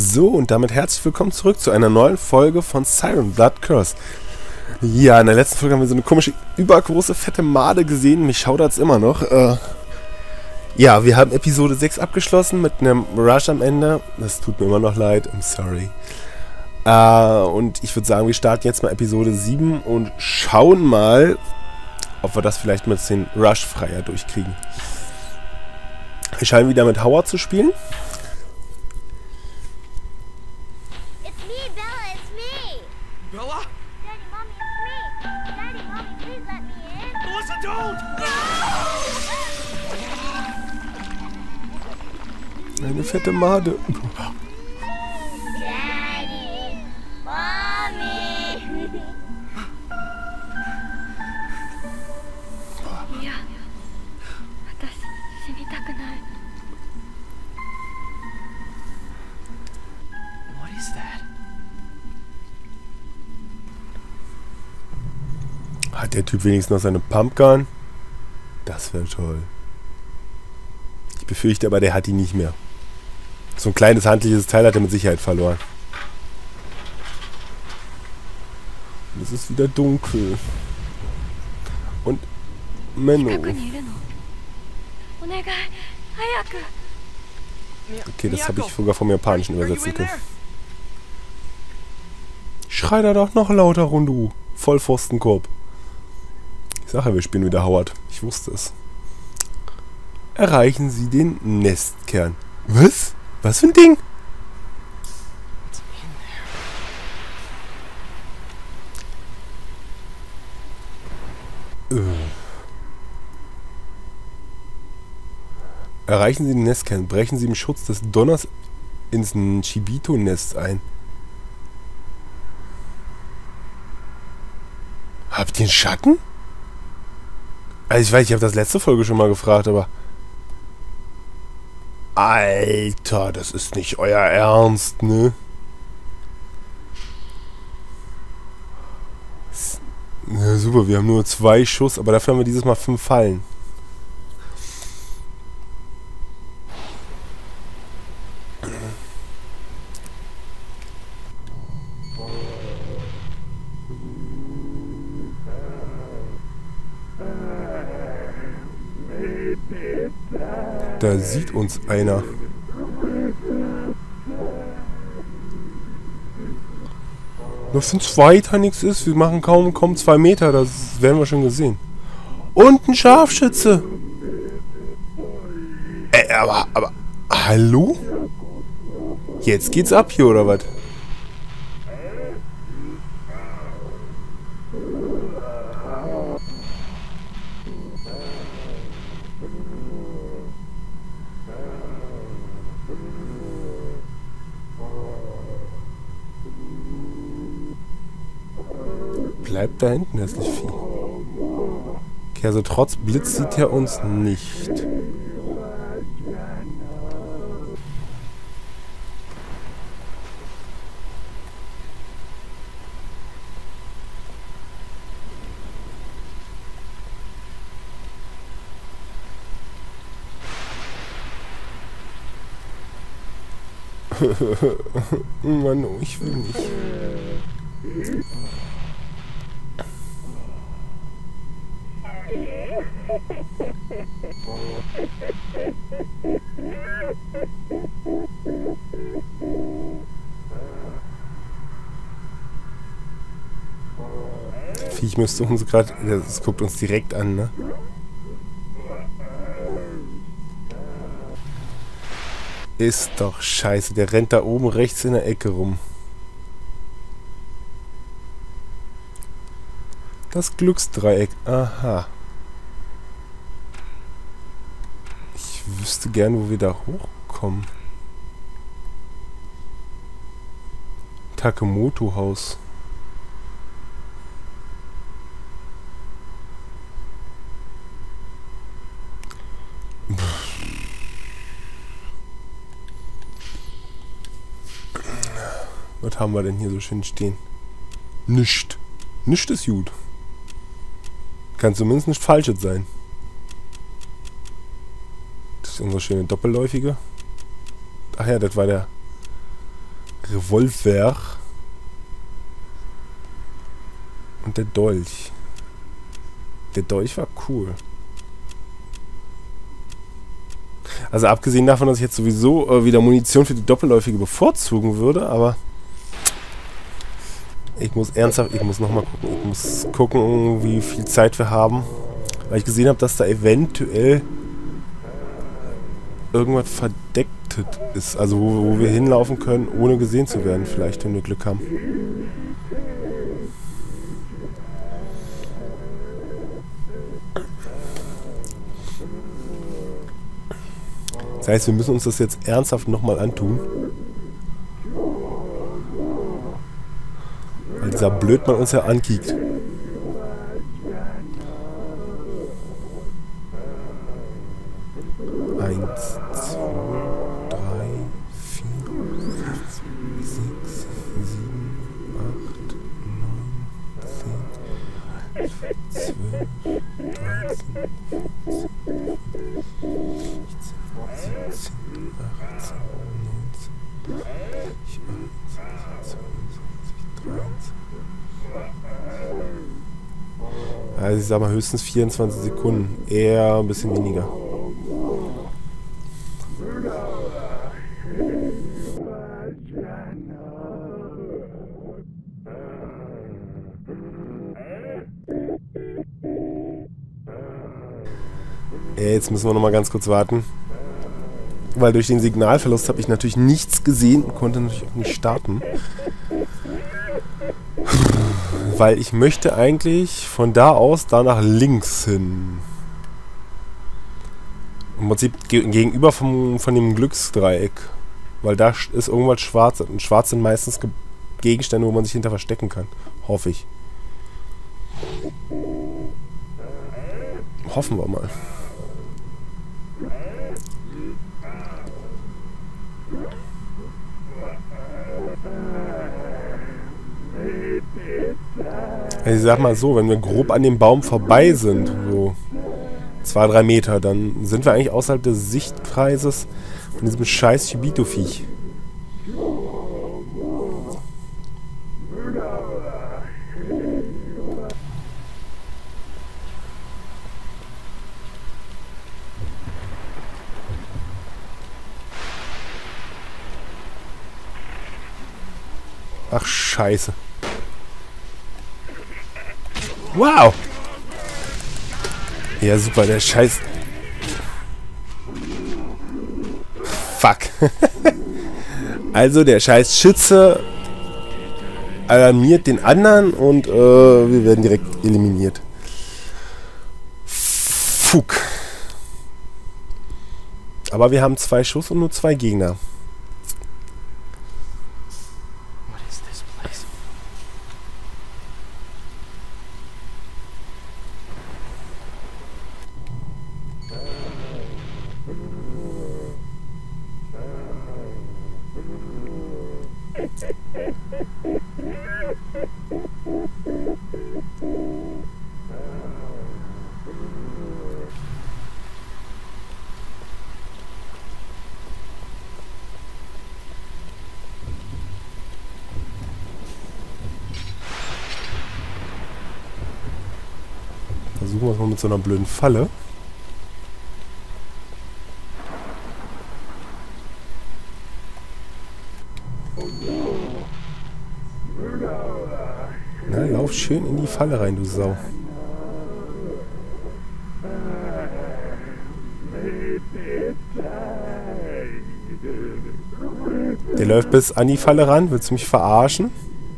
So, und damit herzlich willkommen zurück zu einer neuen Folge von Siren Blood Curse. Ja, in der letzten Folge haben wir so eine komische, übergroße, fette Made gesehen. Mich schaudert's immer noch. Ja, wir haben Episode 6 abgeschlossen mit einem Rush am Ende. Das tut mir immer noch leid, I'm sorry. Und ich würde sagen, wir starten jetzt mal Episode 7 und schauen mal, ob wir das vielleicht mit den Rush-Freier durchkriegen. Wir scheinen wieder mit Howard zu spielen. Bella? Daddy, Mommy, it's me. Daddy, Mommy, please let me in. Melissa, don't! Eine fette Made. Daddy, Mommy. いや、私死にたくない。 What is that? Hat der Typ wenigstens noch seine Pumpgun? Das wäre toll. Ich befürchte aber, der hat die nicht mehr. So ein kleines handliches Teil hat er mit Sicherheit verloren. Und es ist wieder dunkel. Und Menno. 近くにいるの。お願い、早く。 Okay, das habe ich sogar vom Japanischen übersetzen können. Schrei da doch noch lauter rum, du Vollpfostenkorb. Ich sage ja, wir spielen wieder Howard. Ich wusste es. Erreichen Sie den Nestkern. Was? Was für ein Ding? Erreichen Sie den Nestkern. Brechen Sie im Schutz des Donners ins Chibito-Nest ein. Habt ihr einen Schatten? Also ich weiß, ich habe das letzte Folge schon mal gefragt, aber... Alter, das ist nicht euer Ernst, ne? Ja, super, wir haben nur 2 Schuss, aber dafür haben wir dieses Mal 5 Fallen. Da sieht uns einer. Dass uns weiter nichts ist. Wir machen kaum 2 Meter. Das werden wir schon gesehen. Und ein Scharfschütze. Aber hallo? Jetzt geht's ab hier, oder was? Bleibt da hinten, das ist Vieh. Okay, also trotz Blitz sieht er uns nicht. Mann, oh, ich will nicht. Viech müsste uns gerade... Das guckt uns direkt an, ne? Ist doch scheiße. Der rennt da oben rechts in der Ecke rum. Das Glücksdreieck. Aha. Ich wüsste gern, wo wir da hochkommen. Takemoto-Haus. Was haben wir denn hier so schön stehen? Nischt. Nischt ist gut. Kann zumindest nicht Falsches sein. Das ist unsere schöne Doppelläufige. Ach ja, das war der Revolver. Und der Dolch. Der Dolch war cool. Also abgesehen davon, dass ich jetzt sowieso wieder Munition für die Doppelläufige bevorzugen würde, aber ich muss nochmal gucken. Ich muss gucken, wie viel Zeit wir haben. Weil ich gesehen habe, dass da eventuell irgendwas Verdecktes ist. Also wo wir hinlaufen können, ohne gesehen zu werden. Vielleicht, wenn wir Glück haben. Das heißt, wir müssen uns das jetzt ernsthaft nochmal antun. Weil dieser Blödmann uns ja ankickt. Eins, zwei, drei, vier, fünf, sechs, sieben, acht, neun, 10, 12, 13, 14, 18, 19, 13. Also ich sag mal höchstens 24 Sekunden. Eher ein bisschen weniger. Jetzt müssen wir noch mal ganz kurz warten. Weil durch den Signalverlust habe ich natürlich nichts gesehen und konnte natürlich auch nicht starten. Weil ich möchte eigentlich von da aus da nach links hin. Im Prinzip gegenüber von dem Glücksdreieck. Weil da ist irgendwas schwarz. Und schwarz sind meistens Gegenstände, wo man sich hinter verstecken kann. Hoffe ich. Hoffen wir mal. Also ich sag mal so, wenn wir grob an dem Baum vorbei sind, so 2-3 Meter, dann sind wir eigentlich außerhalb des Sichtkreises von diesem scheiß Chibito-Viech. Ach, scheiße. Wow! Ja, super, der Scheiß... Fuck. Also, der Scheiß Schütze alarmiert den anderen und wir werden direkt eliminiert. Fuck. Aber wir haben 2 Schuss und nur 2 Gegner. Versuchen wir es mal mit so einer blöden Falle. Na, lauf schön in die Falle rein, du Sau. Der läuft bis an die Falle ran. Willst du mich verarschen?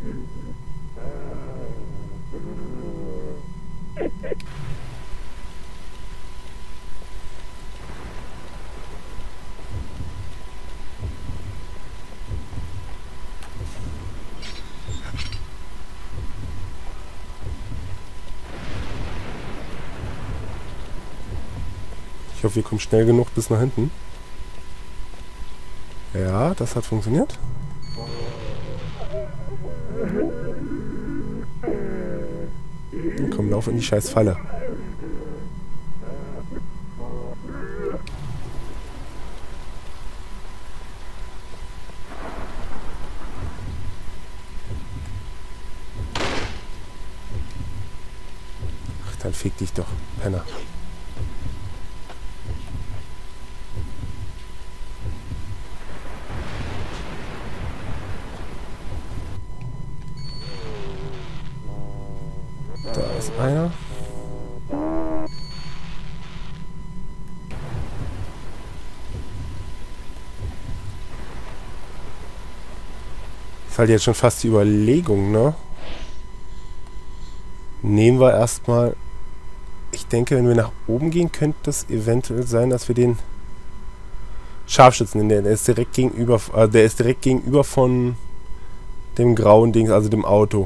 Ich hoffe, wir kommen schnell genug bis nach hinten. Ja, das hat funktioniert. Komm, lauf in die scheiß Falle. Dann fick dich doch, Penner. Da ist einer. Ist halt jetzt schon fast die Überlegung, ne? Nehmen wir erstmal... Ich denke, wenn wir nach oben gehen, könnte es eventuell sein, dass wir den Scharfschützen nehmen. Der ist direkt gegenüber von dem grauen Ding, also dem Auto.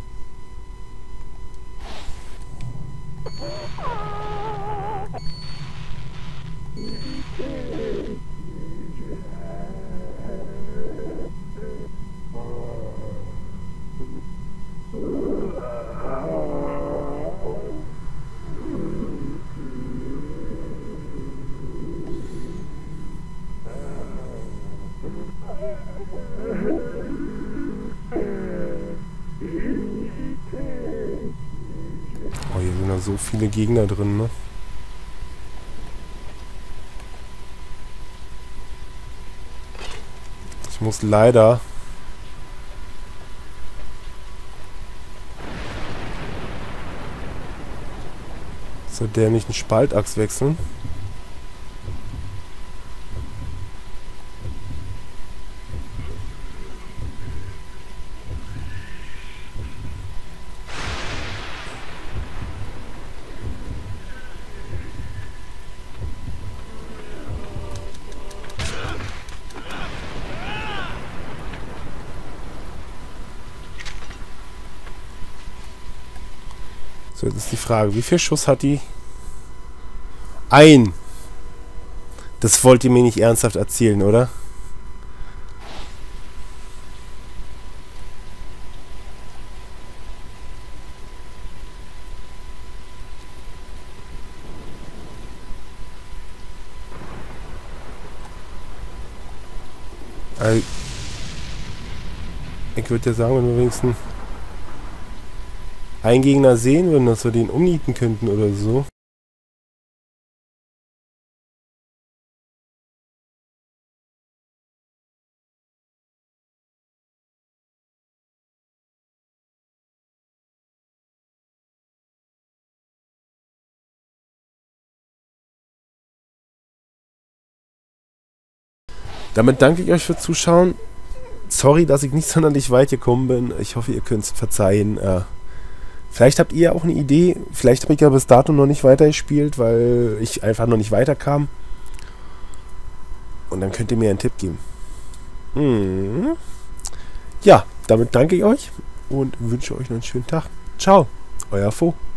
Oh, hier sind ja so viele Gegner drin, ne? Ich muss leider zur dämlichen Spaltachs wechseln. So, jetzt ist die Frage, wie viel Schuss hat die? Ein! Das wollt ihr mir nicht ernsthaft erzählen, oder? Also, ich würde ja sagen, wenn wir wenigstens einen Gegner sehen würden, dass wir den umnieten könnten oder so. Damit danke ich euch fürs Zuschauen. Sorry, dass ich nicht sonderlich weit gekommen bin. Ich hoffe, ihr könnt es verzeihen. Vielleicht habt ihr auch eine Idee. Vielleicht habe ich ja bis dato noch nicht weitergespielt, weil ich einfach noch nicht weiterkam. Und dann könnt ihr mir einen Tipp geben. Ja, damit danke ich euch und wünsche euch noch einen schönen Tag. Ciao, euer Fo.